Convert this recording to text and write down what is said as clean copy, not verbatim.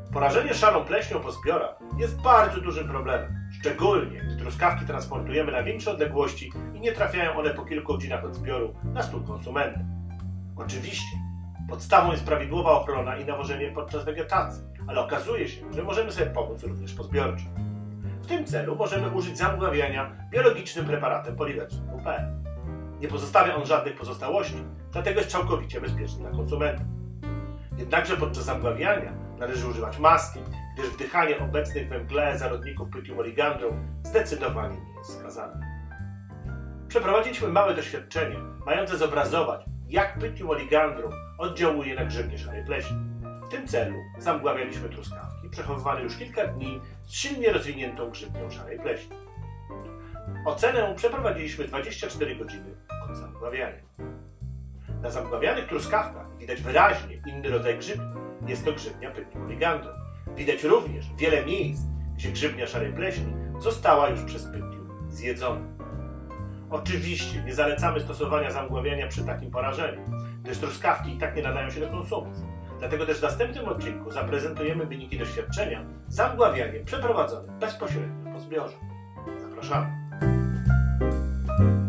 Porażenie szarą pleśnią po zbiorach jest bardzo dużym problemem, szczególnie gdy truskawki transportujemy na większe odległości i nie trafiają one po kilku godzinach od zbioru na stół konsumenta. Oczywiście podstawą jest prawidłowa ochrona i nawożenie podczas wegetacji, ale okazuje się, że możemy sobie pomóc również pozbiorczo. W tym celu możemy użyć zamgławiania biologicznym preparatem Polyvexum WP. Nie pozostawia on żadnych pozostałości, dlatego jest całkowicie bezpieczny dla konsumenta. Jednakże podczas zamgławiania należy używać maski, gdyż wdychanie obecnych we mgle zarodników Pythium oligandrum zdecydowanie nie jest wskazane. Przeprowadziliśmy małe doświadczenie mające zobrazować, jak Pythium oligandrum oddziałuje na grzybnie szarej pleśni. W tym celu zamgławialiśmy truskawki przechowywane już kilka dni z silnie rozwiniętą grzybnią szarej pleśni. Ocenę przeprowadziliśmy 24 godziny od zamgławiania. Na zamgławianych truskawkach widać wyraźnie inny rodzaj grzybni. Jest to grzybnia Pythium oligandrum. Widać również wiele miejsc, gdzie grzybnia szarej pleśni została już przez Pythium zjedzona. Oczywiście nie zalecamy stosowania zamgławiania przy takim porażeniu, gdyż truskawki i tak nie nadają się do konsumpcji. Dlatego też w następnym odcinku zaprezentujemy wyniki doświadczenia z zamgławianiem przeprowadzonym bezpośrednio po zbiorze. Zapraszamy!